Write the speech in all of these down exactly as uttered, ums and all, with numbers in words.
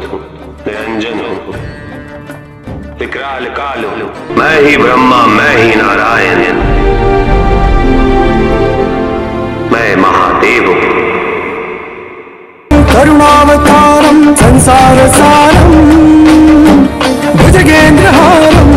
निरंजन हूँ, विकराल काल हूँ, मैं ही ब्रह्मा मैं ही नारायण, मैं महादेव हूँ। करुणावतारम संसार सारम भुजगेंद्रहारम।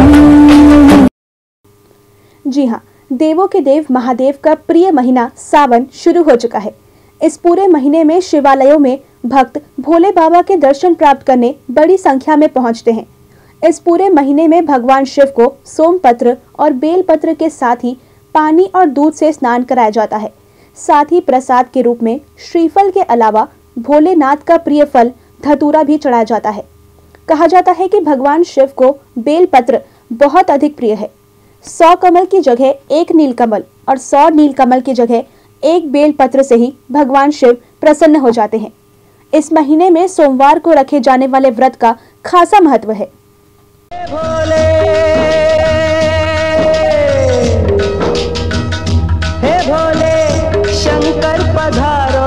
जी हाँ, देवों के देव महादेव का प्रिय महीना सावन शुरू हो चुका है। इस पूरे महीने में शिवालयों में भक्त भोले बाबा के दर्शन प्राप्त करने बड़ी संख्या में पहुंचते हैं। इस पूरे महीने में भगवान शिव को सोमपत्र और बेलपत्र के साथ ही पानी और दूध से स्नान कराया जाता है। साथ ही प्रसाद के रूप में श्रीफल के अलावा भोलेनाथ का प्रिय फल धतूरा भी चढ़ाया जाता है। कहा जाता है कि भगवान शिव को बेलपत्र बहुत अधिक प्रिय है। सौ कमल की जगह एक नीलकमल और सौ नीलकमल की जगह एक बेलपत्र से ही भगवान शिव प्रसन्न हो जाते हैं। इस महीने में सोमवार को रखे जाने वाले व्रत का खासा महत्व है। भोले हे भोले शंकर पधारो,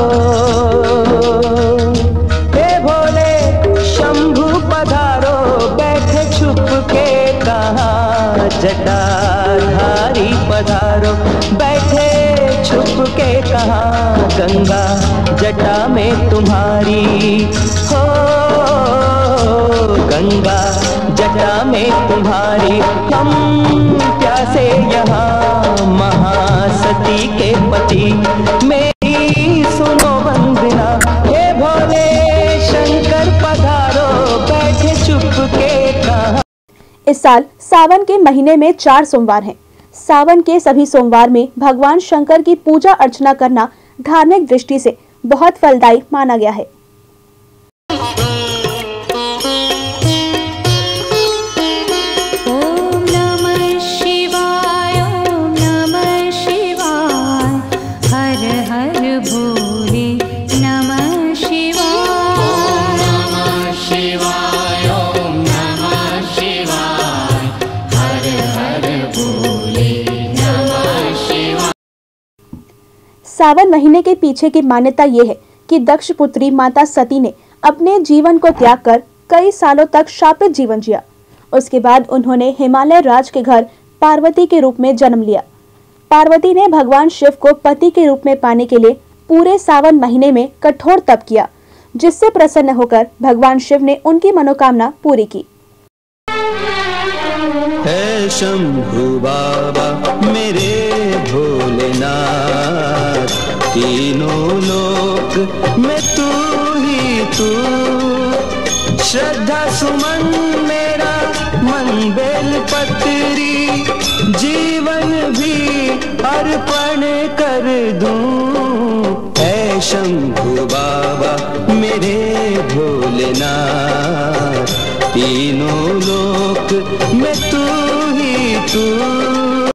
हे भोले शंभु पधारो, बैठे छुप के कहाँ जटाधारी पधारो, बैठे छुप के कहाँ गंगा जटा में तुम्हारी हो, गंगा जटा में तुम्हारी। हम प्यासे यहाँ महासती के पति, मेरी सुनो वंदना, हे भोले शंकर पधारो, बैठे चुप के कहाँ। इस साल सावन के महीने में चार सोमवार हैं। सावन के सभी सोमवार में भगवान शंकर की पूजा अर्चना करना धार्मिक दृष्टि से बहुत फलदायी माना गया है। सावन महीने के पीछे की मान्यता ये है कि दक्ष पुत्री माता सती ने अपने जीवन को त्याग कर कई सालों तक शापित जीवन जिया। उसके बाद उन्होंने हिमालय राज के घर पार्वती के रूप में जन्म लिया। पार्वती ने भगवान शिव को पति के रूप में पाने के लिए पूरे सावन महीने में कठोर तप किया, जिससे प्रसन्न होकर भगवान शिव ने उनकी मनोकामना पूरी की। हे शंभु बाबा मेरे भोलेनाथ, तीनों लोक में तू ही तू, श्रद्धा सुमन मेरा मन बेल पत्री, जीवन भी अर्पण कर दूं। हे शंभु बाबा मेरे भोलेनाथ, तीनों लोक में तू ही तू।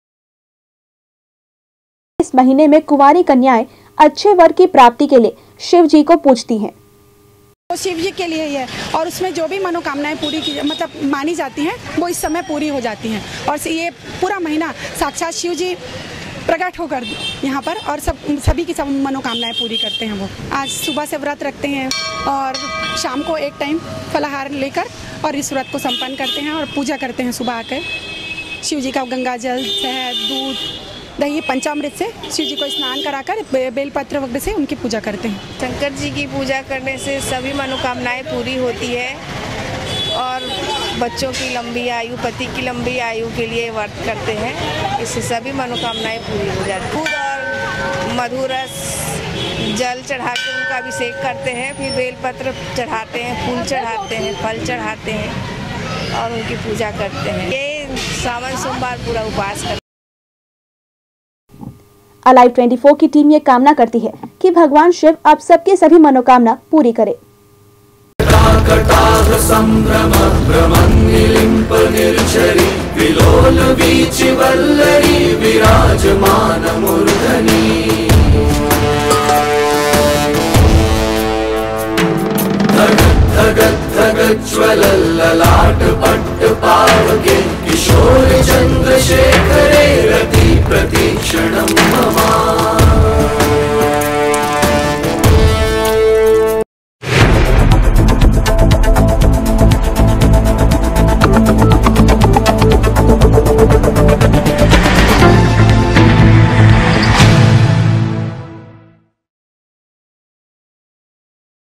इस महीने में कुंवारी कन्याएं अच्छे वर की प्राप्ति के लिए शिव जी को पूजती हैं। वो शिव जी के लिए ही है और उसमें जो भी मनोकामनाएं पूरी की मतलब मानी जाती हैं वो इस समय पूरी हो जाती हैं। और ये पूरा महीना साक्षात शिव जी प्रकट होकर यहाँ पर और सब सभी की सब मनोकामनाएं पूरी करते हैं। वो आज सुबह से व्रत रखते हैं और शाम को एक टाइम फलाहार लेकर और इस व्रत को संपन्न करते हैं और पूजा करते हैं। सुबह आकर शिव जी का गंगा जल, शहद, दूध, दही, पंचामृत से शिव जी को स्नान कराकर बेलपत्र वगैरह से उनकी पूजा करते हैं। शंकर जी की पूजा करने से सभी मनोकामनाएं पूरी होती है और बच्चों की लंबी आयु, पति की लंबी आयु के लिए व्रत करते हैं, इससे सभी मनोकामनाएं पूरी हो जाती हैं। दूध और मधुरस जल चढ़ा के उनका अभिषेक करते हैं, फिर बेलपत्र चढ़ाते हैं, फूल चढ़ाते हैं, फल चढ़ाते हैं और उनकी पूजा करते हैं। ये सावन सोमवार पूरा उपवास करते हैं। अलाइव चौबीस की टीम ये कामना करती है कि भगवान शिव आप सबकी सभी मनोकामना पूरी करे। ज्वलल्ललाट पट्ट पावके किशोर चंद्रशेखरे रति प्रतीक्षणं मम।